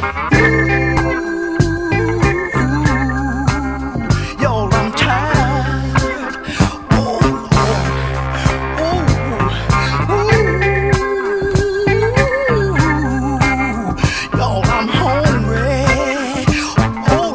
Y'all, I'm tired. Oh, y'all, I'm hungry. Oh,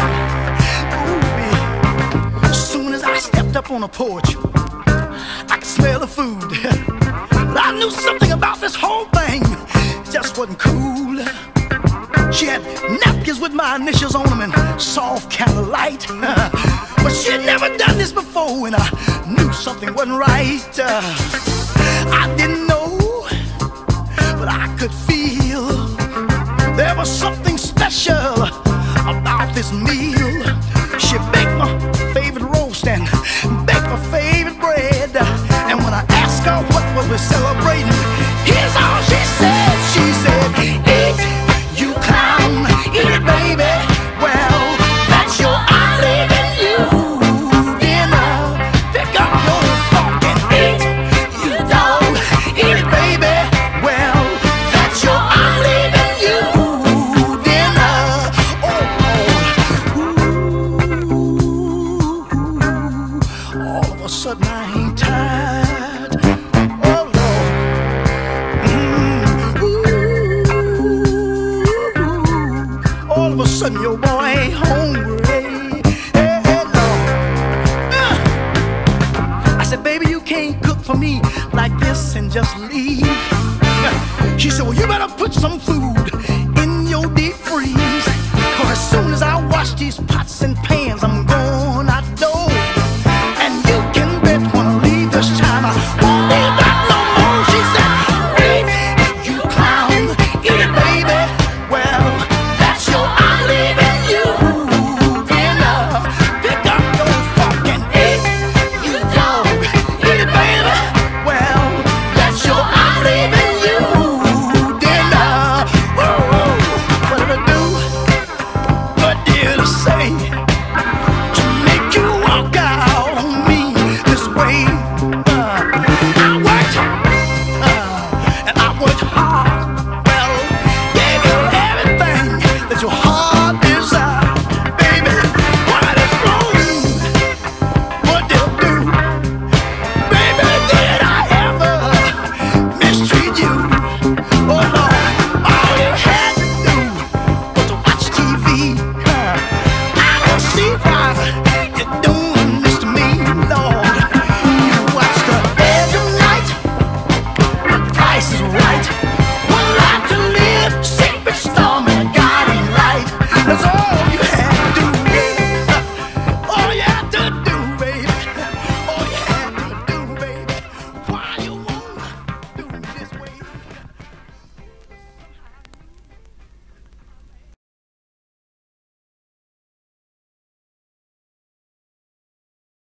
as soon as I stepped up on the porch, I could smell the food. But I knew something about this whole thing just wasn't cool. She had napkins with my initials on them and soft candlelight. But she had never done this before, and I knew something wasn't right. I didn't know, but I could feel there was something special about this meal. She baked my favorite roast and baked my favorite bread. And when I asked her what was we celebrating, here's all she said. She said, "Eat, you clown, eat it, baby. Well, that's your I'm leaving you dinner. Pick up your fork and eat, you dog, eat it, baby. Well, that's your I'm leaving you dinner." All of a sudden I ain't tired. Oh Lord. All of a sudden your boy ain't hungry. Hey, hey, Lord. I said, "Baby, you can't cook for me like this and just leave." She said, "Well, you better put some food in your deep freeze, 'cause as soon as I wash these pots